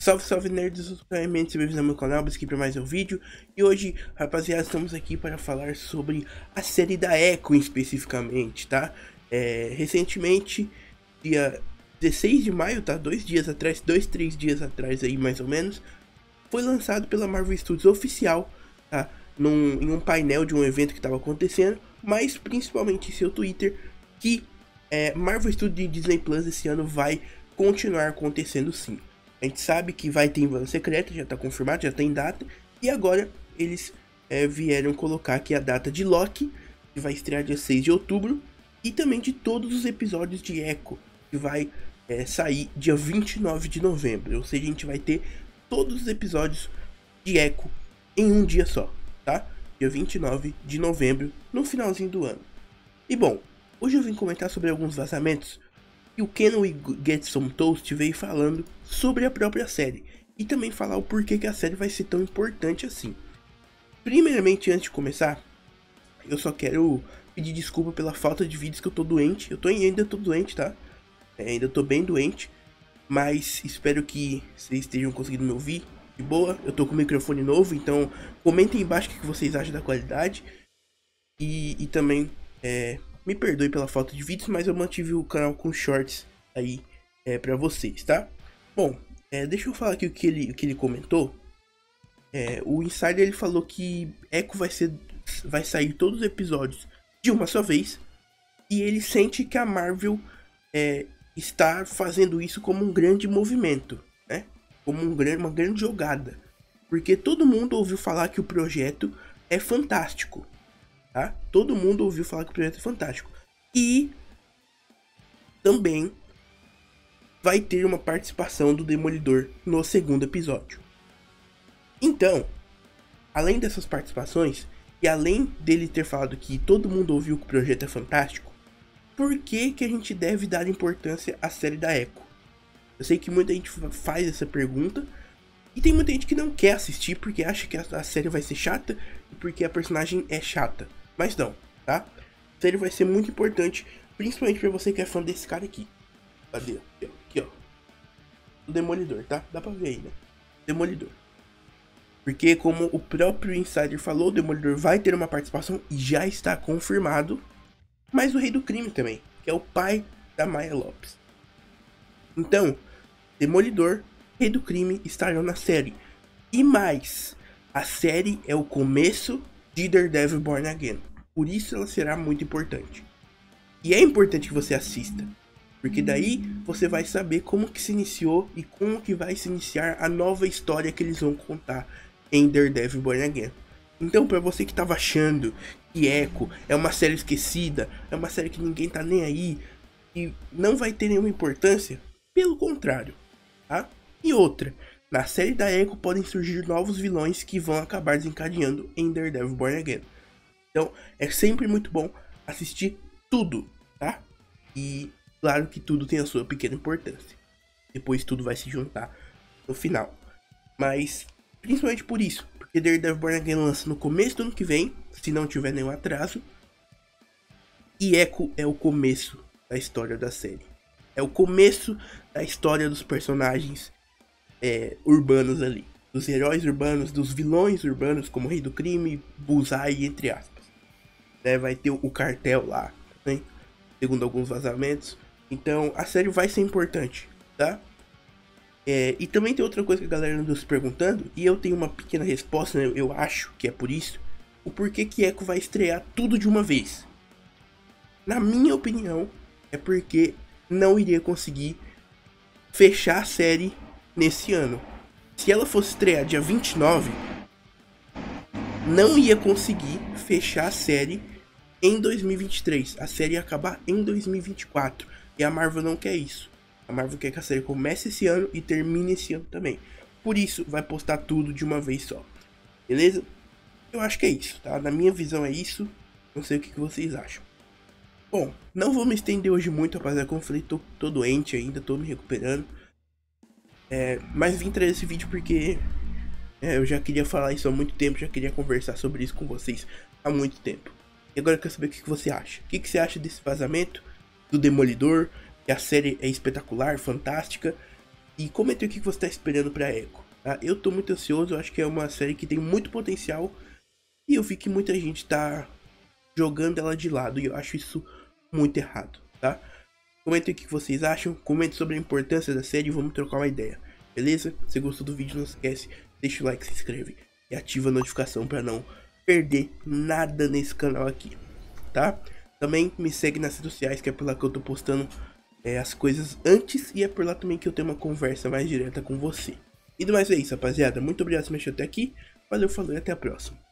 Salve, salve nerds, eu sou o Mendes, bem-vindos ao meu canal, aqui para mais um vídeo. E hoje, rapaziada, estamos aqui para falar sobre a série da Echo especificamente, tá? Recentemente, dia 16 de maio, tá? 3 dias atrás aí mais ou menos, foi lançado pela Marvel Studios oficial, tá? Em um painel de um evento que estava acontecendo, mas principalmente em seu Twitter, que Marvel Studios e Disney Plus esse ano vai continuar acontecendo sim. A gente sabe que vai ter invasão secreta, já tá confirmado, já tem data. E agora eles vieram colocar aqui a data de Loki, que vai estrear dia 6 de outubro. E também de todos os episódios de Echo, que vai sair dia 29 de novembro. Ou seja, a gente vai ter todos os episódios de Echo em um dia só, tá? Dia 29 de novembro, no finalzinho do ano. E bom, hoje eu vim comentar sobre alguns vazamentos e o Can We Get Some Toast veio falando sobre a própria série e também falar o porquê que a série vai ser tão importante assim. Primeiramente, antes de começar, eu só quero pedir desculpa pela falta de vídeos, que eu tô doente. Ainda tô doente, tá? Ainda tô bem doente, mas espero que vocês estejam conseguindo me ouvir de boa. Eu tô com o microfone novo, então comentem embaixo o que vocês acham da qualidade. E também me perdoe pela falta de vídeos, mas eu mantive o canal com shorts aí pra vocês, tá? Bom, deixa eu falar aqui o que ele comentou. O Insider ele falou que Echo vai sair todos os episódios de uma só vez. E ele sente que a Marvel está fazendo isso como um grande movimento, né? Como uma grande jogada. Porque todo mundo ouviu falar que o projeto é fantástico. Tá? Todo mundo ouviu falar que o projeto é fantástico. E também vai ter uma participação do Demolidor no segundo episódio. Então, além dessas participações, e além dele ter falado que todo mundo ouviu que o projeto é fantástico, por que a gente deve dar importância à série da Echo? Eu sei que muita gente faz essa pergunta, e tem muita gente que não quer assistir porque acha que a série vai ser chata e porque a personagem é chata. Mas não, tá? A série vai ser muito importante, principalmente pra você que é fã desse cara aqui. Cadê? Aqui, ó. O Demolidor, tá? Dá pra ver aí, né? Demolidor. Porque, como o próprio Insider falou, o Demolidor vai ter uma participação e já está confirmado. Mas o Rei do Crime também, que é o pai da Maya Lopes. Então, Demolidor, Rei do Crime estarão na série. E mais, a série é o começo de Daredevil Born Again. Por isso ela será muito importante. E é importante que você assista, porque daí você vai saber como que se iniciou e como que vai se iniciar a nova história que eles vão contar em Daredevil Born Again. Então, para você que estava achando que Echo é uma série esquecida, é uma série que ninguém tá nem aí e não vai ter nenhuma importância, pelo contrário, tá? E outra, na série da Echo podem surgir novos vilões que vão acabar desencadeando em Daredevil Born Again. Então é sempre muito bom assistir tudo, tá? E claro que tudo tem a sua pequena importância. Depois tudo vai se juntar no final. Mas principalmente por isso, porque Daredevil Born Again lança no começo do ano que vem, se não tiver nenhum atraso. E Echo é o começo da história da série. É o começo da história dos personagens urbanos ali, dos heróis urbanos, dos vilões urbanos, como o Rei do Crime, Bullseye, entre aspas. Vai ter o cartel lá, né? Segundo alguns vazamentos. Então a série vai ser importante, tá? E também tem outra coisa que a galera andou se perguntando, e eu tenho uma pequena resposta, né? Eu acho que é por isso. O porquê que Echo vai estrear tudo de uma vez. Na minha opinião, é porque não iria conseguir fechar a série nesse ano. Se ela fosse estrear dia 29, não ia conseguir fechar a série em 2023. A série ia acabar em 2024. E a Marvel não quer isso. A Marvel quer que a série comece esse ano e termine esse ano também. Por isso, vai postar tudo de uma vez só. Beleza? Eu acho que é isso, tá? Na minha visão é isso. Não sei o que vocês acham. Bom, não vou me estender hoje muito, rapaziada. Como eu falei, tô doente ainda, tô me recuperando. Mas vim trazer esse vídeo porque eu já queria falar isso há muito tempo, já queria conversar sobre isso com vocês há muito tempo. E agora eu quero saber o que você acha. O que você acha desse vazamento do Demolidor? Que a série é espetacular, fantástica. E comenta o que você tá esperando pra Echo, tá? Eu tô muito ansioso, eu acho que é uma série que tem muito potencial. E eu vi que muita gente tá jogando ela de lado, e eu acho isso muito errado, tá? Comentem o que vocês acham, comente sobre a importância da série e vamos trocar uma ideia, beleza? Se gostou do vídeo, não esquece, deixa o like, se inscreve e ativa a notificação para não perder nada nesse canal aqui, tá? Também me segue nas redes sociais, que é por lá que eu tô postando as coisas antes, e é por lá também que eu tenho uma conversa mais direta com você. E do mais é isso, rapaziada. Muito obrigado por me assistir até aqui. Valeu, falou e até a próxima.